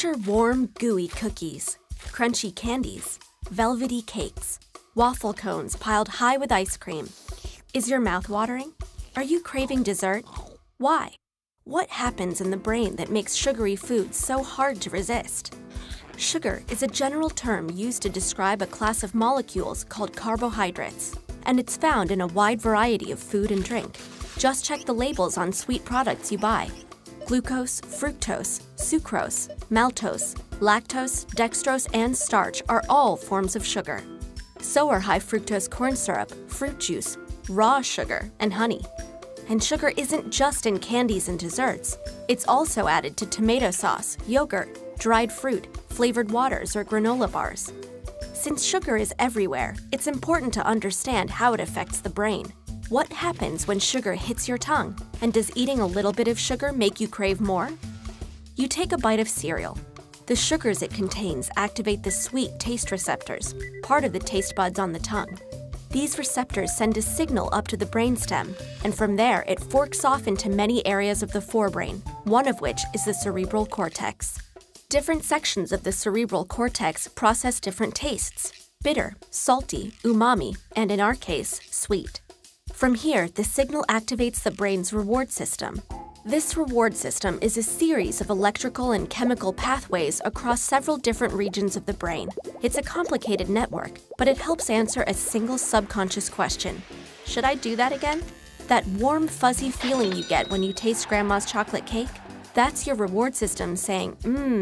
Picture warm, gooey cookies, crunchy candies, velvety cakes, waffle cones piled high with ice cream. Is your mouth watering? Are you craving dessert? Why? What happens in the brain that makes sugary foods so hard to resist? Sugar is a general term used to describe a class of molecules called carbohydrates, and it's found in a wide variety of food and drink. Just check the labels on sweet products you buy. Glucose, fructose, sucrose, maltose, lactose, dextrose, and starch are all forms of sugar. So are high fructose corn syrup, fruit juice, raw sugar, and honey. And sugar isn't just in candies and desserts. It's also added to tomato sauce, yogurt, dried fruit, flavored waters, or granola bars. Since sugar is everywhere, it's important to understand how it affects the brain. What happens when sugar hits your tongue? And does eating a little bit of sugar make you crave more? You take a bite of cereal. The sugars it contains activate the sweet taste receptors, part of the taste buds on the tongue. These receptors send a signal up to the brainstem, and from there it forks off into many areas of the forebrain, one of which is the cerebral cortex. Different sections of the cerebral cortex process different tastes: bitter, salty, umami, and in our case, sweet. From here, the signal activates the brain's reward system. This reward system is a series of electrical and chemical pathways across several different regions of the brain. It's a complicated network, but it helps answer a single subconscious question. Should I do that again? That warm, fuzzy feeling you get when you taste grandma's chocolate cake? That's your reward system saying,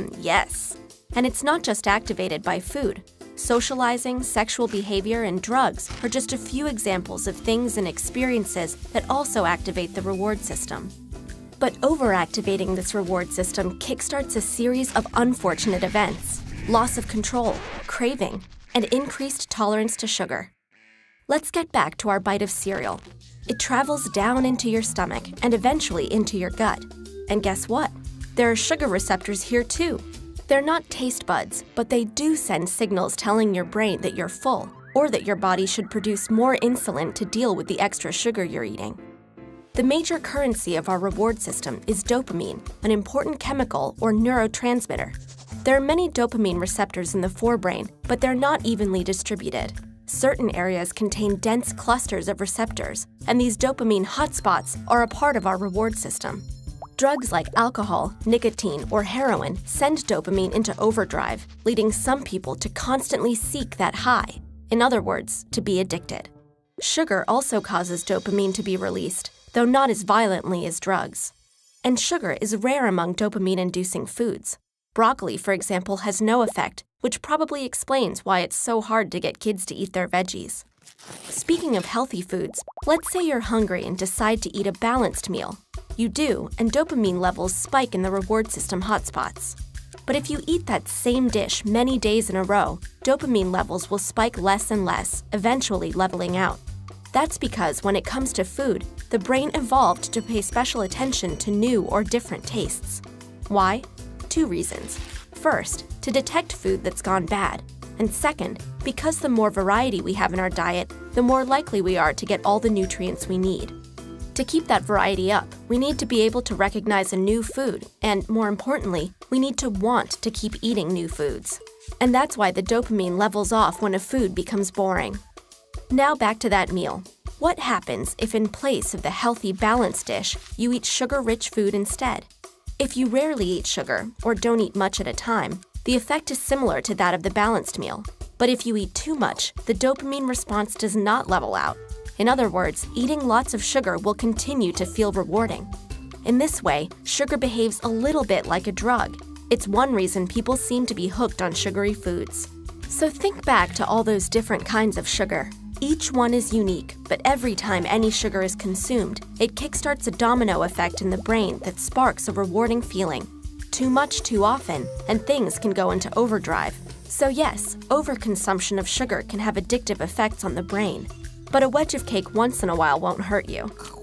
yes. And it's not just activated by food. Socializing, sexual behavior, and drugs are just a few examples of things and experiences that also activate the reward system. But overactivating this reward system kickstarts a series of unfortunate events: loss of control, craving, and increased tolerance to sugar. Let's get back to our bite of cereal. It travels down into your stomach and eventually into your gut. And guess what? There are sugar receptors here too. They're not taste buds, but they do send signals telling your brain that you're full, or that your body should produce more insulin to deal with the extra sugar you're eating. The major currency of our reward system is dopamine, an important chemical or neurotransmitter. There are many dopamine receptors in the forebrain, but they're not evenly distributed. Certain areas contain dense clusters of receptors, and these dopamine hotspots are a part of our reward system. Drugs like alcohol, nicotine, or heroin send dopamine into overdrive, leading some people to constantly seek that high. In other words, to be addicted. Sugar also causes dopamine to be released, though not as violently as drugs. And sugar is rare among dopamine-inducing foods. Broccoli, for example, has no effect, which probably explains why it's so hard to get kids to eat their veggies. Speaking of healthy foods, let's say you're hungry and decide to eat a balanced meal. You do, and dopamine levels spike in the reward system hotspots. But if you eat that same dish many days in a row, dopamine levels will spike less and less, eventually leveling out. That's because when it comes to food, the brain evolved to pay special attention to new or different tastes. Why? 2 reasons. First, to detect food that's gone bad. And second, because the more variety we have in our diet, the more likely we are to get all the nutrients we need. To keep that variety up, we need to be able to recognize a new food, and more importantly, we need to want to keep eating new foods. And that's why the dopamine levels off when a food becomes boring. Now back to that meal. What happens if in place of the healthy, balanced dish, you eat sugar-rich food instead? If you rarely eat sugar, or don't eat much at a time, the effect is similar to that of the balanced meal. But if you eat too much, the dopamine response does not level out. In other words, eating lots of sugar will continue to feel rewarding. In this way, sugar behaves a little bit like a drug. It's one reason people seem to be hooked on sugary foods. So think back to all those different kinds of sugar. Each one is unique, but every time any sugar is consumed, it kickstarts a domino effect in the brain that sparks a rewarding feeling. Too much too often, and things can go into overdrive. So yes, overconsumption of sugar can have addictive effects on the brain. But a wedge of cake once in a while won't hurt you.